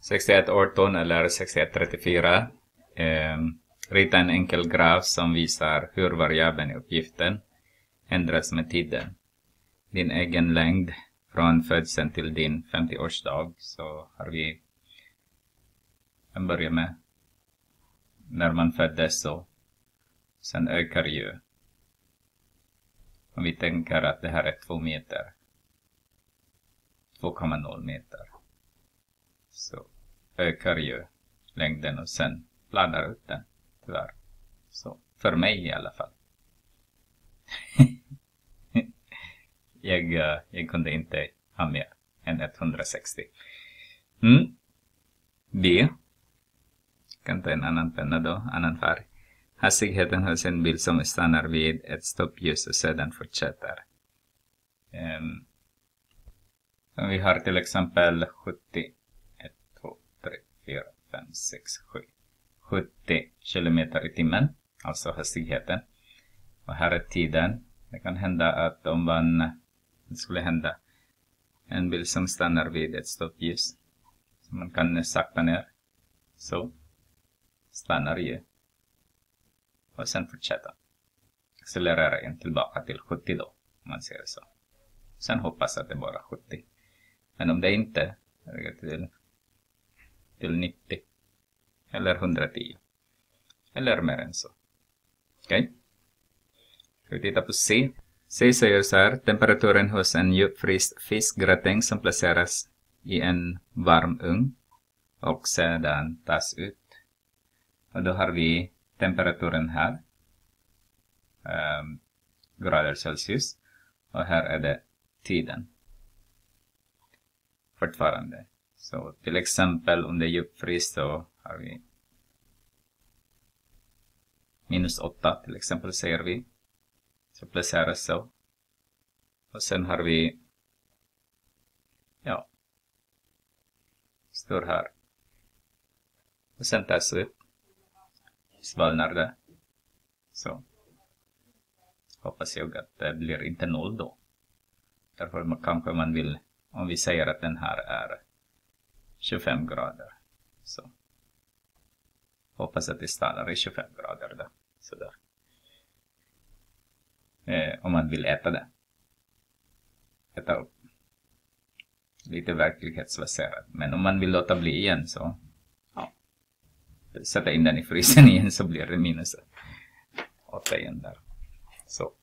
6118 eller 6134. Rita en enkel graf som visar hur variabeln i uppgiften ändras med tiden. Din egen längd från födseln till din 50-årsdag, så har vi en början med när man föddes, så sen ökar ju. Om vi tänker att det här är 2 meter, 2,0 meter, så ökar ju längden och sen planar ut den, tyvärr. Så för mig i alla fall. jag kunde inte ha mer än 160. B. Kan ta en annan penna då, annan färg. Hastigheten hos en bil som stannar vid ett stoppljus och sedan fortsätter. Vi har till exempel 70, 1, 2, 3, 4, 5, 6, 7. 70 kilometer i timmen, alltså hastigheten. Och här är tiden. Det kan hända att om det skulle hända en bil som stannar vid ett stoppljus, så man kan sakta ner, så stannar ju och sen fortsätta. Accelerera igen tillbaka till 70 då, om man ser så. Sen hoppas att det är bara 70. Men om det inte är till 90 eller 110 eller mer än så. Okej? Ska vi titta på C. C säger så här: temperaturen hos en djupfryst fiskgratäng som placeras i en varm ugn och sedan tas ut. Och då har vi temperaturen här, grader Celsius, och här är det tiden fortfarande. Så till exempel om det är djupfryst, så har vi -8 till exempel, säger vi. Så placeras så. Och sen har vi, står här. Och sen tas ut. Svalnar det. Så. Hoppas jag att det blir inte 0 då. Därför kanske man vill, om vi säger att den här är 25 grader. Så. Hoppas att det stannar i 25 grader då. Sådär. Om man vill äta det. Äta upp. Lite verklighetsbaserat. Men om man vill låta bli igen, så sätta in den i frysen igen, så blir det -8 igen där. Så.